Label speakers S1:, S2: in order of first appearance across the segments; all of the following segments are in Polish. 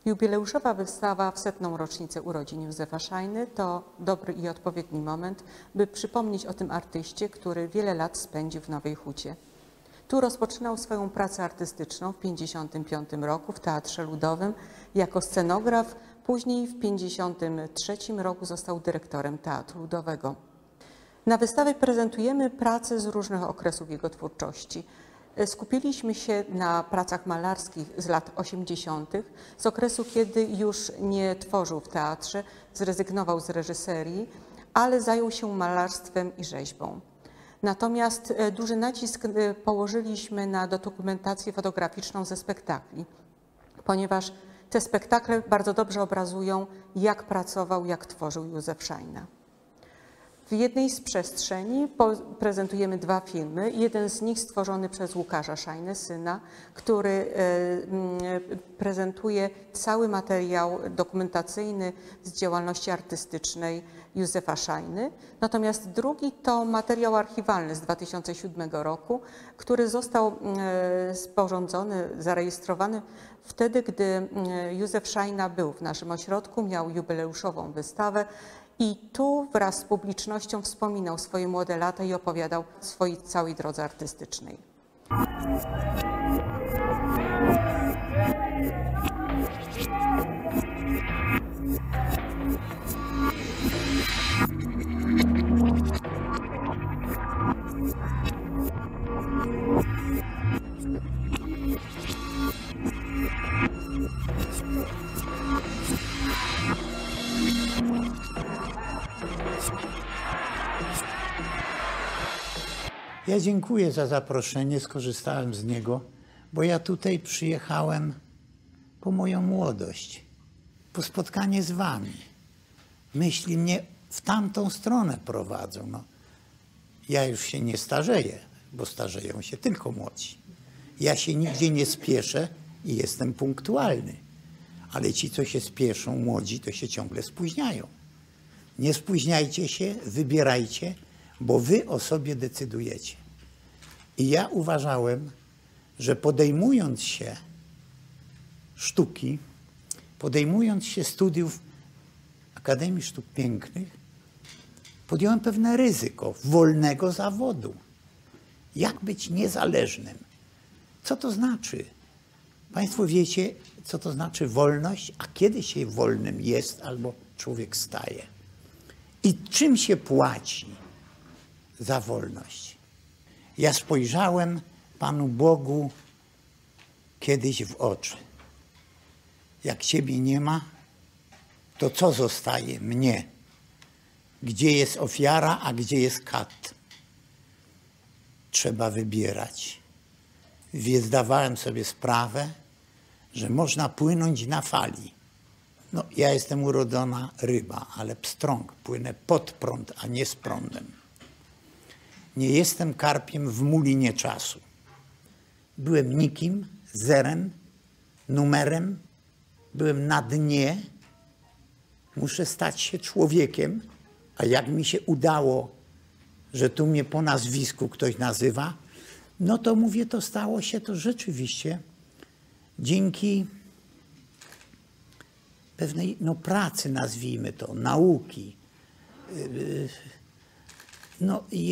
S1: Jubileuszowa wystawa w 100. rocznicę urodzin Józefa Szajny to dobry i odpowiedni moment, by przypomnieć o tym artyście, który wiele lat spędził w Nowej Hucie. Tu rozpoczynał swoją pracę artystyczną w 1955 roku w Teatrze Ludowym jako scenograf, później w 1953 roku został dyrektorem Teatru Ludowego. Na wystawie prezentujemy prace z różnych okresów jego twórczości. Skupiliśmy się na pracach malarskich z lat 80., z okresu, kiedy już nie tworzył w teatrze, zrezygnował z reżyserii, ale zajął się malarstwem i rzeźbą. Natomiast duży nacisk położyliśmy na dokumentację fotograficzną ze spektakli, ponieważ te spektakle bardzo dobrze obrazują, jak pracował, jak tworzył Józef Szajna. W jednej z przestrzeni prezentujemy dwa filmy. Jeden z nich stworzony przez Łukasza Szajnę, syna, który prezentuje cały materiał dokumentacyjny z działalności artystycznej Józefa Szajny. Natomiast drugi to materiał archiwalny z 2007 roku, który został sporządzony, zarejestrowany wtedy, gdy Józef Szajna był w naszym ośrodku, miał jubileuszową wystawę. I tu wraz z publicznością wspominał swoje młode lata i opowiadał o swojej całej drodze artystycznej.
S2: Ja dziękuję za zaproszenie, skorzystałem z niego, bo ja tutaj przyjechałem po moją młodość, po spotkanie z wami. Myśli mnie w tamtą stronę prowadzą. No, ja już się nie starzeję, bo starzeją się tylko młodzi. Ja się nigdzie nie spieszę i jestem punktualny, ale ci, co się spieszą, młodzi, to się ciągle spóźniają. Nie spóźniajcie się, wybierajcie, bo wy o sobie decydujecie. I ja uważałem, że podejmując się sztuki, podejmując się studiów Akademii Sztuk Pięknych, podjąłem pewne ryzyko wolnego zawodu. Jak być niezależnym? Co to znaczy? Państwo wiecie, co to znaczy wolność, a kiedy się wolnym jest albo człowiek staje? I czym się płaci za wolność? Ja spojrzałem Panu Bogu kiedyś w oczy. Jak Ciebie nie ma, to co zostaje mnie? Gdzie jest ofiara, a gdzie jest kat? Trzeba wybierać. Więc zdawałem sobie sprawę, że można płynąć na fali. No, ja jestem urodzona ryba, ale pstrąg. Płynę pod prąd, a nie z prądem. Nie jestem karpiem w mulinie czasu. Byłem nikim, zerem, numerem. Byłem na dnie. Muszę stać się człowiekiem. A jak mi się udało, że tu mnie po nazwisku ktoś nazywa, no to mówię, to stało się to rzeczywiście dzięki pewnej pracy, nazwijmy to, nauki. No i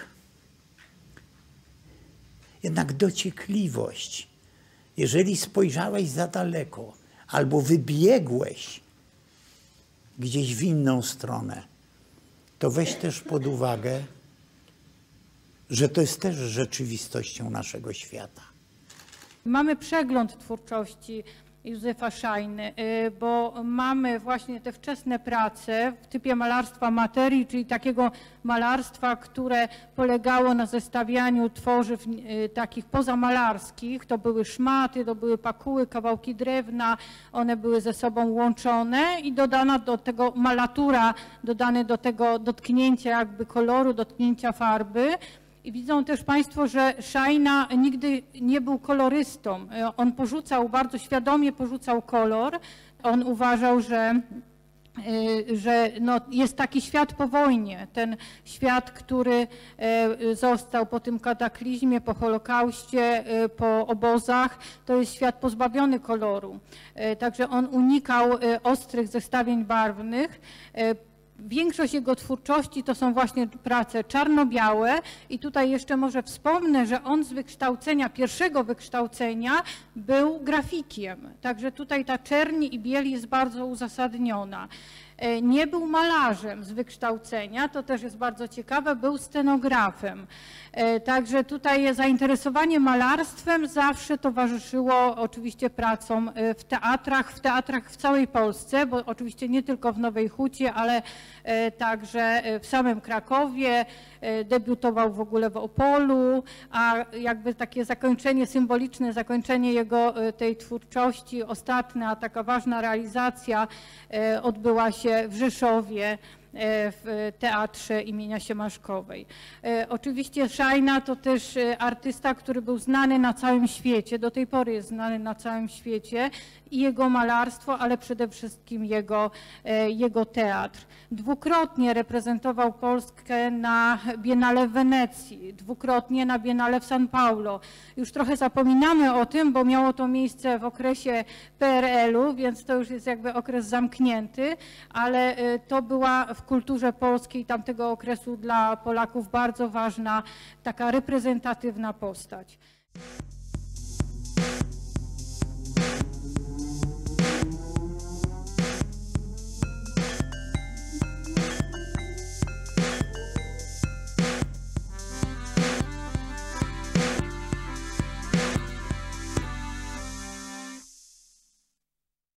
S2: jednak dociekliwość. Jeżeli spojrzałeś za daleko albo wybiegłeś gdzieś w inną stronę, to weź też pod uwagę, że to jest też rzeczywistością naszego świata.
S3: Mamy przegląd twórczości Józefa Szajny, bo mamy właśnie te wczesne prace w typie malarstwa materii, czyli takiego malarstwa, które polegało na zestawianiu tworzyw takich pozamalarskich. To były szmaty, to były pakuły, kawałki drewna, one były ze sobą łączone i dodana do tego malatura, dodane do tego dotknięcia jakby koloru, dotknięcia farby. I widzą też Państwo, że Szajna nigdy nie był kolorystą. On bardzo świadomie porzucał kolor. On uważał, że że no, jest taki świat po wojnie, ten świat, który został po tym kataklizmie, po Holokauście, po obozach, to jest świat pozbawiony koloru. Także on unikał ostrych zestawień barwnych. Większość jego twórczości to są właśnie prace czarno-białe i tutaj jeszcze może wspomnę, że on z wykształcenia, pierwszego wykształcenia był grafikiem. Także tutaj ta czerń i biel jest bardzo uzasadniona. Nie był malarzem z wykształcenia, to też jest bardzo ciekawe, był scenografem. Także tutaj zainteresowanie malarstwem zawsze towarzyszyło oczywiście pracom w teatrach w całej Polsce, bo oczywiście nie tylko w Nowej Hucie, ale także w samym Krakowie, debiutował w ogóle w Opolu, a jakby takie zakończenie, symboliczne zakończenie jego tej twórczości, ostatnia taka ważna realizacja odbyła się w Rzeszowie, w Teatrze imienia Siemaszkowej. Oczywiście Szajna to też artysta, który był znany na całym świecie, do tej pory jest znany na całym świecie i jego malarstwo, ale przede wszystkim jego teatr. Dwukrotnie reprezentował Polskę na Biennale w Wenecji, dwukrotnie na Biennale w San Paulo. Już trochę zapominamy o tym, bo miało to miejsce w okresie PRL-u, więc to już jest jakby okres zamknięty, ale to była w kulturze polskiej tamtego okresu dla Polaków bardzo ważna, taka reprezentatywna postać.